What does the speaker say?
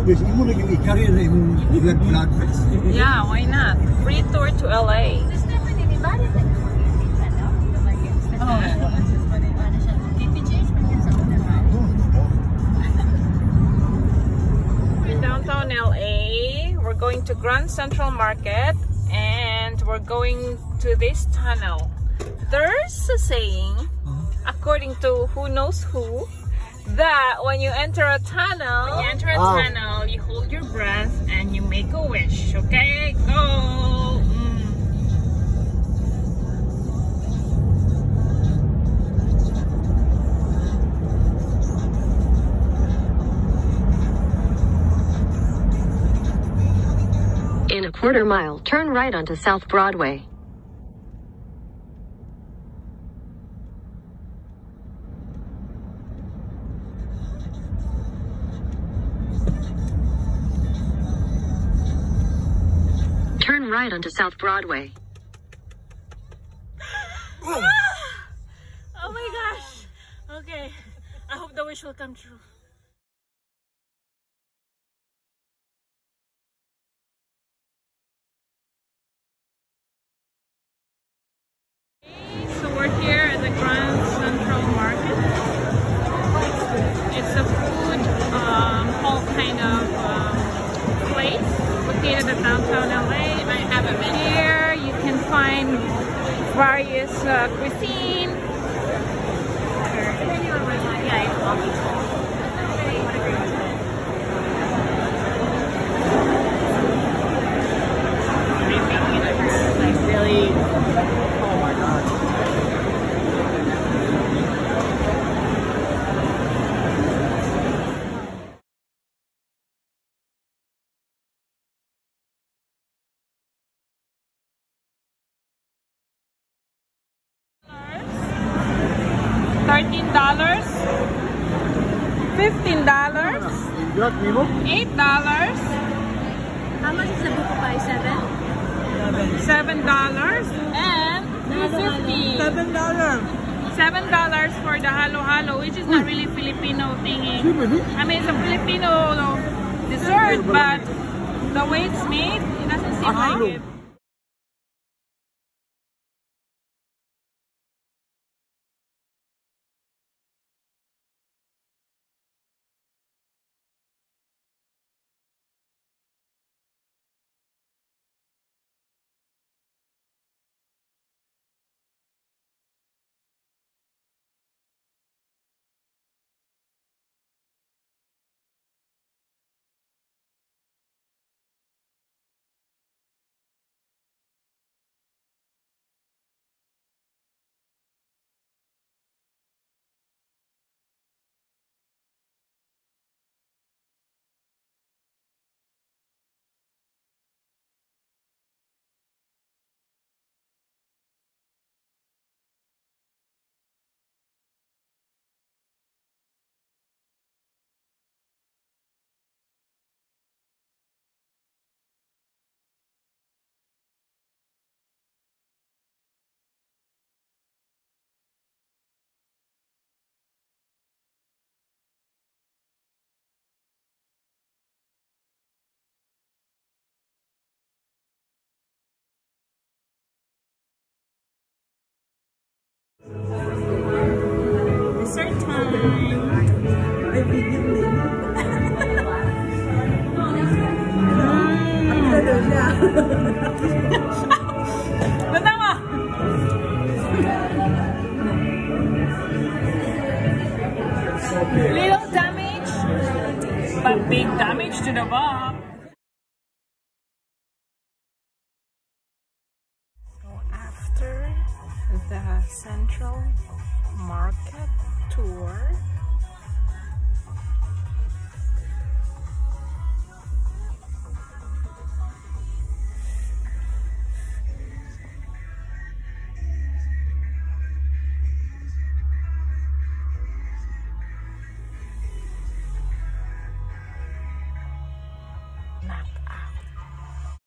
Yeah, why not? Free tour to LA. In downtown LA, we're going to Grand Central Market and we're going to this tunnel. There's a saying, according to who knows who, that when you enter a tunnel, you hold your breath and you make a wish. Okay, go. In a quarter mile, turn right onto South Broadway. Turn right onto South Broadway. Oh my gosh. Okay. I hope the wish will come true. So we're here at the Grand Central Market. It's a food hall kind of place located in downtown LA. Here you can find various cuisine. Like really, oh my god. $13, $15, $8. How much is the buko pie? $7 and $3.50. $7 for the halo-halo, which is not really Filipino thingy. I mean, it's a Filipino dessert, but the way it's made, it doesn't seem like it. Dessert time. Little damage, but big damage to the bob. So after the Central Market tour,